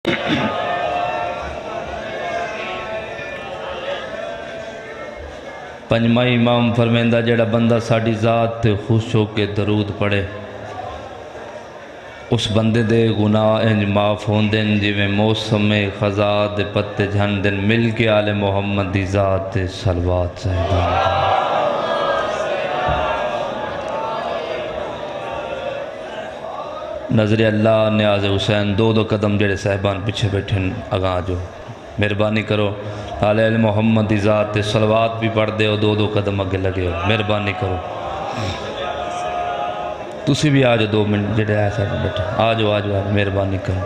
پنجواں امام فرمیندہ جڑا بندہ ساڑی ذات تے خوش ہو کے درود پڑھے اس بندے دے گناہ انج معاف ہون دن جی میں موسم خزاں دے پتے جھن دن مل کے آل محمد دی ذات تے صلوات صاحبان نظر اللہ نیاز حسین دو قدم جڑے صاحبان پیچھے بیٹھن اگاں جو مہربانی کرو آل محمد دی ذات تے صلوات بھی پڑھ دے ہو دو قدم اگے لگے ہو مہربانی کرو تسی بھی آجو 2 منٹ جڑے آئے ساتھ بیٹھا آجو مہربانی کرو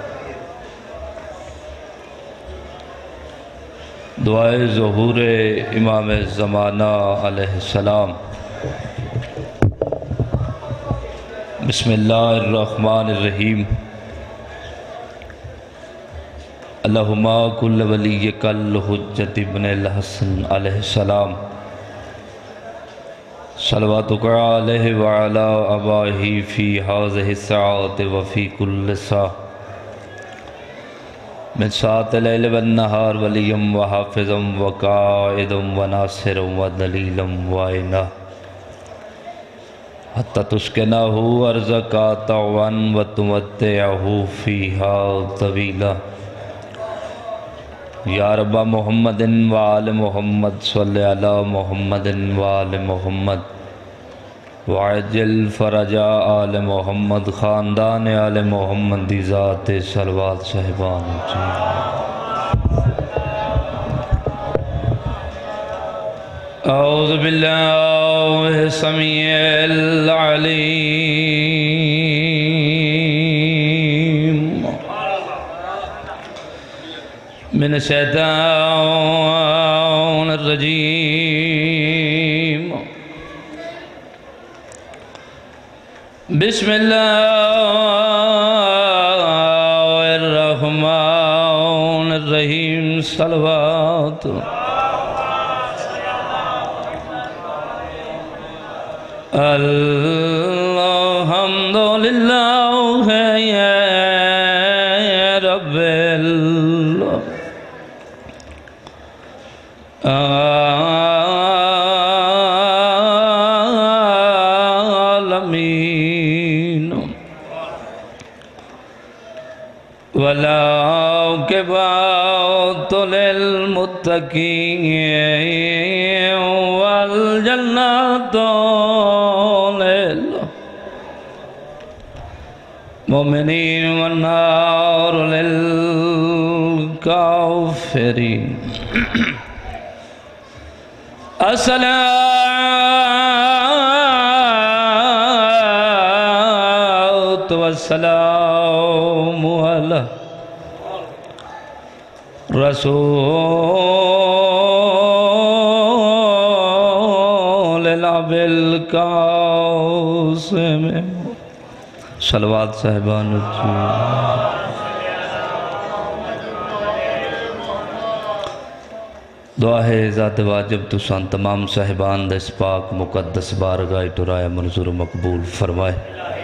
دعائے ظہور امام زمانہ علیہ السلام بسم اللہ الرحمن الرحیم اللہم کل ولیک الحجت ابن الحسن علیہ السلام صلواتک علیہ وعلا اباہی فی حاضہ الساعت وفی کل ساعت من ساعت لیل والنہار ولیم وحافظم وقائدم وناصرم ودلیلم وائنہ حتی تسکنہو ارزقا طوعاً وتمتعہو فیہا طویلا یا رب محمد وآل محمد صلی علی محمد وآل محمد وعجل فرجا آل محمد خاندان آل محمد دی ذات صلوات صاحبان اعوذ باللہ السمیع العلیم من الشیطان الرجیم بسم اللہ الرحمن الرحیم صلوات الحمدللہ یا رب العالمین والعاقبۃ للمتقین والجنۃ للمؤمنین والنار للکافرین الصلاۃ والسلام علی رسول اللہ بالقاسم صلوات صاحبان دعا ہے ذات واجب تسان تمام صاحبان دس پاک مقدس بارگاہ ٹرائے منظور مقبول فرمائے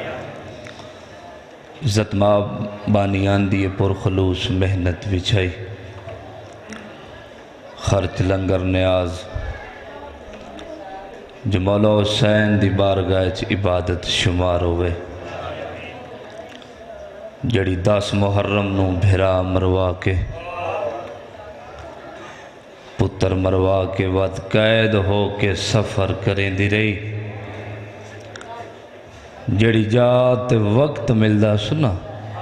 عزت ماں بانیان دیئے پر خلوص محنت وچھائی خرچ لنگر نیاز جو مولا حسین دی بارگاہ عبادت شمار ہوئے جڑی 10 محرم نو بھرا مروا کے پتر مروا کے بعد قید ہو کے سفر کریں دی رہی جڑی جات وقت ملدا سنا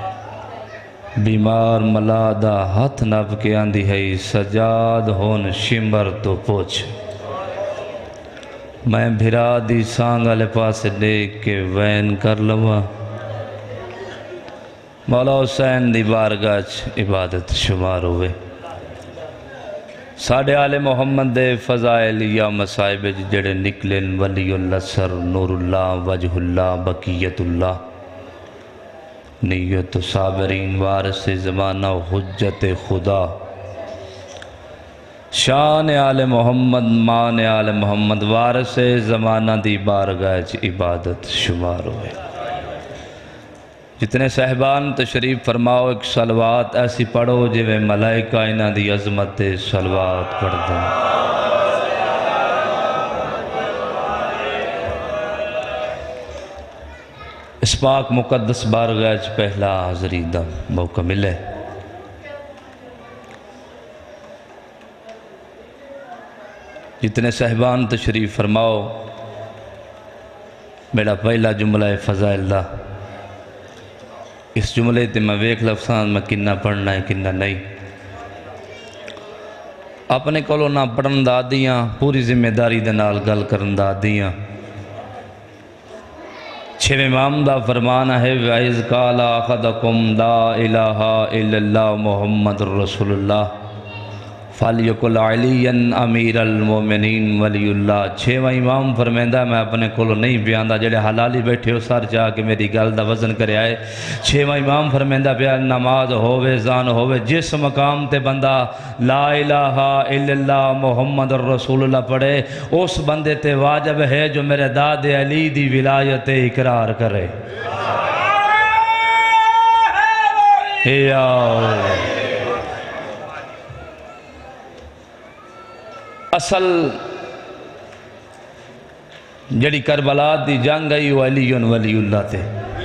بیمار ملادہ ہاتھ نب کے آندھی ہے سجاد ہون شمبر تو پوچھ میں بھرا دی سانگا لے پاس دیکھ کے وین کر لوا مولا حسین دی بارگاہ عبادت شمار ہوئے ساڑھے آل محمد دے فضائل یا مسائب جڑے نکلن ولی اللہ سر نور اللہ وجہ اللہ بقیت اللہ نیت صابرین وارث زمانہ حجت خدا شان آل محمد مان آل محمد وارث زمانہ دی بارگاہ عبادت شمار ہوئے جتنے صاحبان تشریف فرماؤ ایک صلوات ایسی پڑھو جویں ملائکہ انہاں دی عظمت تے صلوات پڑھ دیں۔ اس پاک مقدس بارگاہ وچ پہلا حاضری دا موقع ملے۔ جتنے صاحبان تشریف فرماؤ میرا پہلا جملہ ہے فضائل دا۔ اس جملے تے میں ویکھ لفظان میں کنہ پڑھنا ہے کنہ نہیں۔ اپنے کولو نہ پڑھن دا دیاں پوری ذمہ داری دے نال گل کرن دا دیاں۔ چھویں امام دا فرمانا ہے وَإِذْ قَالَ أَحَدُكُمْ لَا إِلَٰهَ إِلَّا اللَّهُ مُحَمَّدٌ رَّسُولُ اللَّهِ فَلْيَقُلْ عَلِيًّا أَمِيرَ الْمُؤْمِنِينَ وَلِيُّ اللَّهِ۔ چھویں امام فرمیندا میں اپنے کولو نہیں بیاندا جڑے حلالی بیٹھے ہو سر چاہ کے میری گل دا وزن کرے آئے۔ چھویں امام فرمیندا پیا نماز ہووے زان ہووے جس مقام تے بندہ لا الہ الا اللہ محمد رسول اللہ پڑھے اس بندے تے واجب ہے جو میرے داد علی دی ولایت اقرار کرے۔ اصل جڑی کربلا دی جنگ آئی وہ علی ولی اللہ تے۔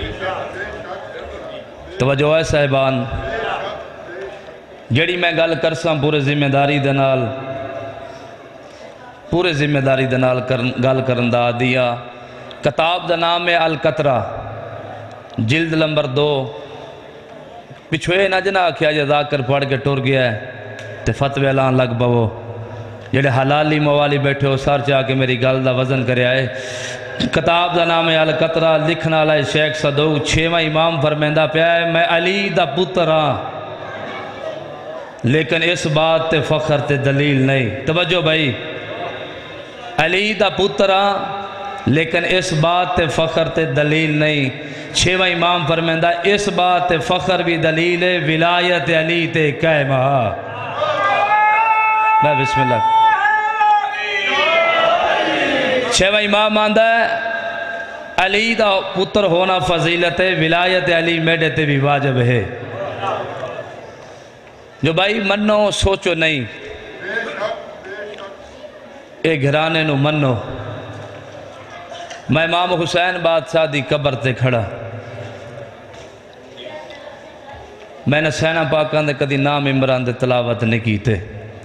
توجہ ہے صاحبان جڑی میں گل کرساں پورے ذمہ داری دے نال گل کرن دا دیا۔ کتاب دا نام ہے القطرہ جلد نمبر 2۔ پچھوئے نہ جنا کیا ذاکر پڑھ کے ٹر گیا ہے تے فتوی اعلان لگ پو جڑے حلالی موالی بیٹھے ہو سر چاہ کے میری گل دا وزن کرے آئے۔ کتاب دا نام ہے القطرہ لکھنا لائے شیخ صدوق۔ چھویں امام فرمیندہ پیا ہے میں علی دا پتر ہاں لیکن اس بات تے فخر تے دلیل نہیں۔ توجہ بھائی علی دا پتر ہاں لیکن اس بات تے فخر تے دلیل نہیں۔ چھویں امام فرمیندہ اس بات تے فخر بھی دلیل ہے ولایت علی تے قائم ہاں۔ میں بسم اللہ چھویں امام آندہ ہے علی دا پتر ہونا فضیلت ہے ولایت علی میڈے تے بھی واجب ہے۔ جو بھائی منو سوچو نہیں اے گھرانے نو منو۔ میں امام حسین بادشاہ دی قبر تے کھڑا میں نے سینہ پاکان دے کدی نام عمران دے تلاوت نہیں کیتے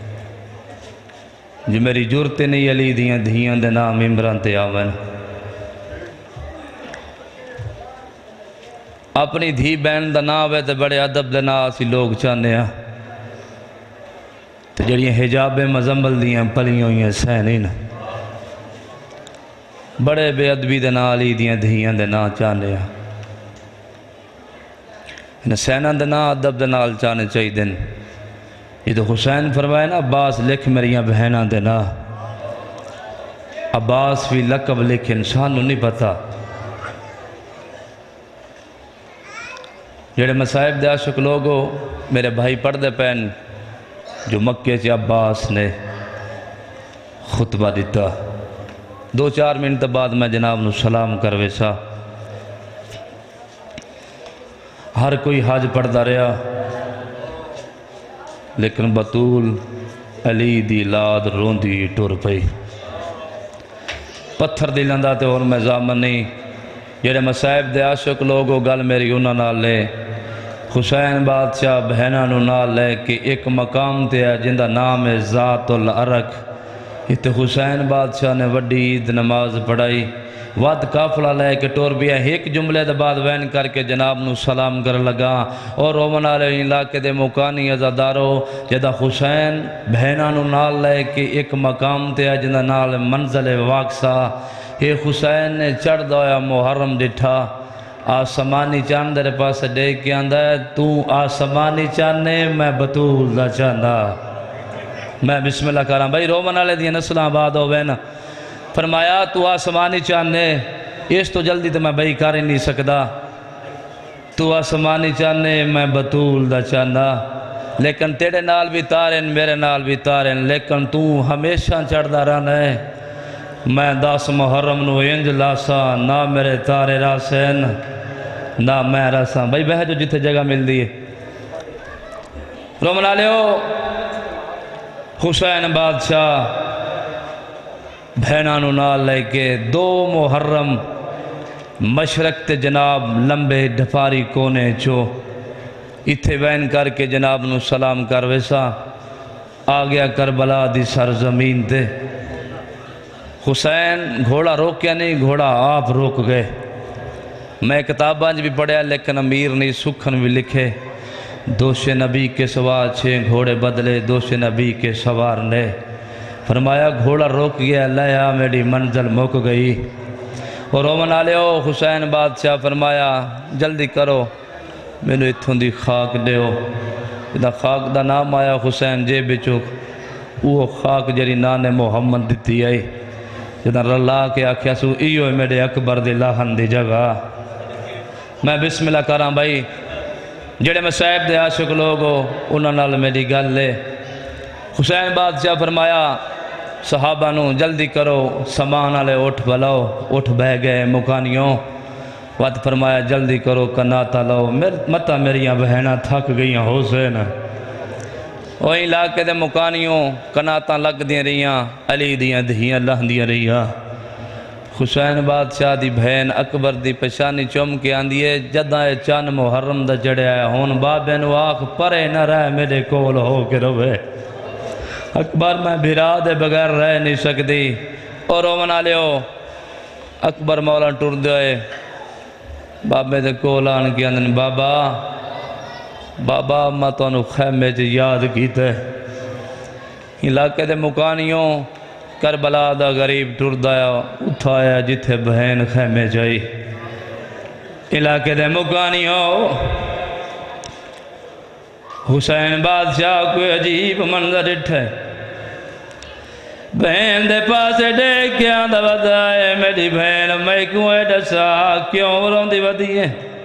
جو میری جرتے نہیں علی دیاں دھیاں دے نام عمران تے آون۔ اپنی دھی بین دا نام ہے تے بڑے عدب دے نام اسی لوگ چاہنے ہیں تے جڑیاں حجاب مزمبل دیاں پلیاں ہوئیں سینین بڑے بے ادبی دے نام علی دیاں دھیاں دے نام چاہنے ہیں۔ سینہ دے نام عدب دے نام چاہنے چاہی دن۔ یہ تو حسین فرمائے نا عباس لکھ میریاں بہناں دے نا۔ عباس بھی لقب لکھ انسان نو نہیں پتا۔ جڑے مصائب دے عاشق لوگو میرے بھائی پڑھ دے پین جو مکے سے عباس نے خطبہ دیتا 2-4 منٹ بعد میں جناب نو سلام کروے سا۔ ہر کوئی حج پڑھدا رہا لیکن بطول علی دی لاد روندی ٹور پئی پتھر دی لندہ تے اور میں زامن نہیں۔ جڑے مصائب دے عاشق لوگو گل میری انہاں نال لے حسین بادشاہ بہناں نو نال لے کہ ایک مقام تے ہے جندہ نام ہے ذات العرق۔ تے حسین بادشاہ نے وڈی عید نماز پڑھائی واد کافلہ لے کے ٹور بھی ہے ایک جملے دے بعد وین کر کے جناب نو سلام کر لگا اور رومن آلے علاقے دے مکانی ازادارو جدہ حسین بہناں نو نال لے کے ایک مقام تے ہے جندہ نال منزل واقسا یہ حسین نے چڑھ دویا محرم ڈٹھا آسمانی چاند دے پاس دے کے آندہ ہے تو آسمانی چاندے میں بطول دا چاندہ۔ میں بسم اللہ کر رہا ہوں بھائی رومن آلے دیا نسلہ آباد ہوئے نا فرمایا تو آسمانی چاندے اس تو جلدی تو میں بھائی کر ہی نہیں سکتا تو آسمانی چاندے میں بطول دا چاندہ لیکن تیرے نال بھی تارن میرے نال بھی تارن لیکن تو ہمیشہ چڑھ دا رہنا ہے میں 10 محرم نو انج لاسا نہ میرے تارے راسین نہ میں رساں بھائی بہ جو جتھے جگہ مل دیئے رومن آلیو حسین بادشاہ بھینانو نال لے کے 2 محرم مشرق تے جناب لمبے ڈھپاری کونے چو اتھے بین کر کے جناب نو سلام کر ویسا آ گیا کربلا دی سرزمین تے حسین گھوڑا روکیا نہیں گھوڑا آپ روک گئے میں کتاباں بھی پڑھیا لیکن امیر نہیں سکھن بھی لکھے دوش نبی کے سوار 6 گھوڑے بدلے دوش نبی کے سوار نے فرمایا گھوڑا روک گیا لیا میری منزل مک گئی اور رومن آلیو حسین بادشاہ فرمایا جلدی کرو میں نے اتھوں دی خاک دیو دا خاک دا نام آیا حسین جے بچو وہ خاک جری نان محمد دیتی آئی جدہ رلا کے آکھیا سو ایو میرے اکبر دی لاہن دی جگہ میں بسم اللہ کراں بھائی جڑے میں صاحب دے عاشق لوگ ہو انہاں نال میری گل لے حسین بادشاہ فرمایا صحابہ نو جلدی کرو سامان والے اٹھ بلاؤ اٹھ بہ گئے مکانیوں وقت فرمایا جلدی کرو کناتا لاؤ متا میریاں بہناں تھک گئیاں حسین وہی علاقے دے مکانیوں کناتاں لگ دیں رہیاں علی دیاں دہیاں لہ دیاں رہیاں حسین بادشاہ دی بہن اکبر دی پشانی چوم کے آندیے جدہ چان محرم دا جڑے آیا ہون بابے نو آنکھ پرے نہ رہے میرے کول ہو کے روے اکبر میں بھرا دے بغیر رہ نہیں سکتی اور رومن آلیو اکبر مولا ٹور دے بابے دے کول آن کے اندن بابا میں تو انہوں خیمے جے یاد کیتے علاقے دے مکانیوں کربلا دا غریب ٹور دایا اٹھایا جتھے بہن خیمے جائی علاقے دے مکانیوں حسین بادشاہ کوئی عجیب منظر اٹھے بہن دے پاسے دیکھ کے آندہ بدائے میری بہن میں کیوں ڈسا کیوں روندی بدیے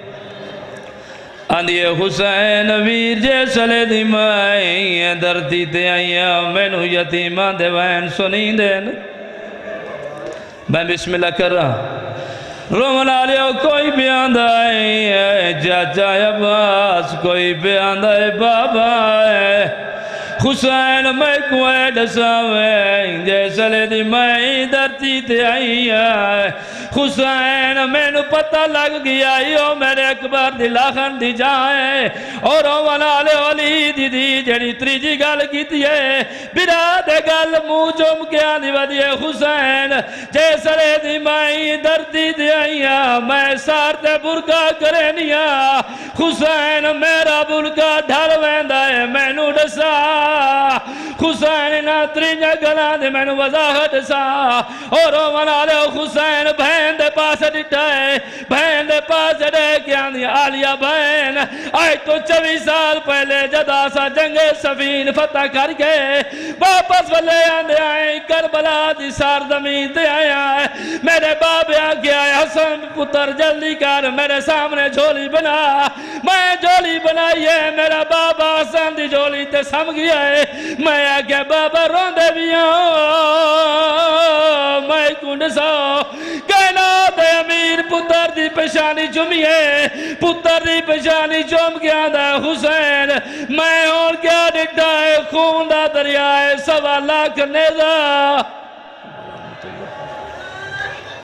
آندھیے حسین ویر جے سلے دی مائیں دردی تے آئیاں میں نو یتیمان دے بہن سنی دین میں بسم اللہ کر رہا رومن آلیو کوئی بھی آندھا ہے چاچا عباس کوئی بھی آندھا ہے بابا ہے حسین میں کوئے ڈساویں جیسے لے دی میں درتی تے آئی ہے حسین میں نو پتہ لگ گیا یو میرے اکبر دی لاخن دی جائیں اور اوالے علی دی دی جڑی تریجی گل کیتی ہے براد گل مو چوم کے آنی ودیے حسین جیسے لے دی میں درتی تے آئی ہے میں سارتے برکا کرے نیا حسین میرا برکا ڈھل ویندہ ہے میں نو ڈسا حسین ناتری گلان دے میں نو وضاحت سا اور منالے حسین بہن دے پاس ڈٹائے بہن دے پاس دے کیا دی آلیہ بہن آئی تو 24 سال پہلے جدا سا جنگ سفین فتح کر کے واپس والے آندے آئیں کربلا دی سرزمین تے آیا ہے میرے بابے آگے آئے حسن پتر جلدی کر میرے سامنے جھولی بنا میں جھولی بنائیے میرا بابا حسن دی جھولی تے سم گیا ہے میں آگے بابا روندے بھی میں کنڈ سو کہنا دے امیر پتر دی پشانی چمیے پتر دی پشانی چوم گیا دا حسین میں اور کیا ڈٹا ہے خون دا دریائے 1.25 لاکھ نیزہ